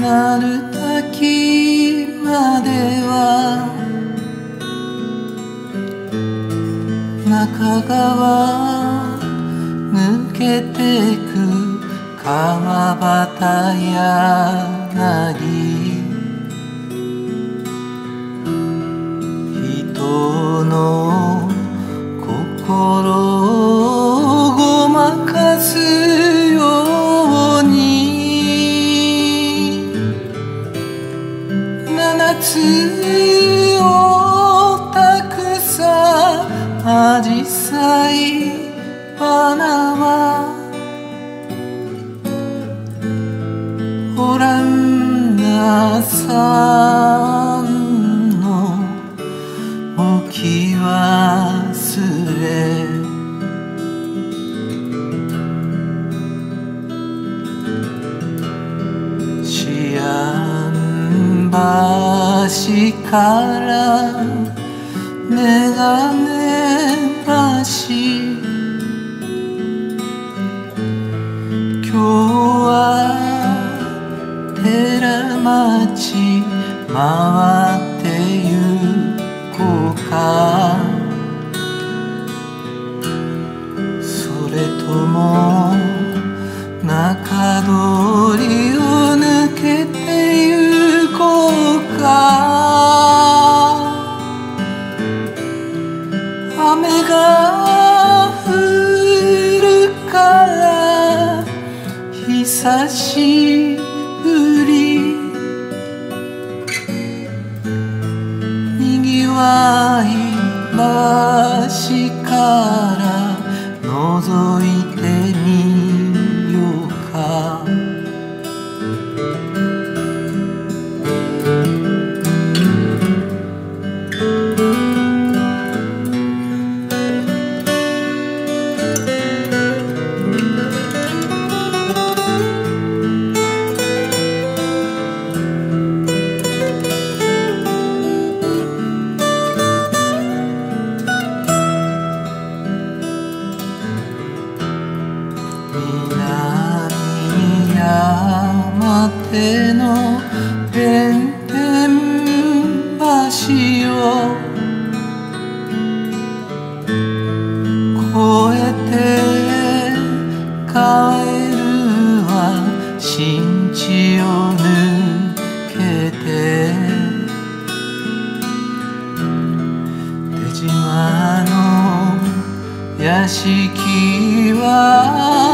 る滝までは中川抜けてく川端柳人の心をごまかすように七つをたくさアジサイ花はオランダさんの置き忘れ思案橋から眼鏡橋今日は寺町回ってゆこうかそれとも中通りを抜けてゆこうか雨が降るから久しぶりにぎわい橋から覗いてみようか南山手の弁天橋を越えて帰るは新地を抜けて出島の屋敷は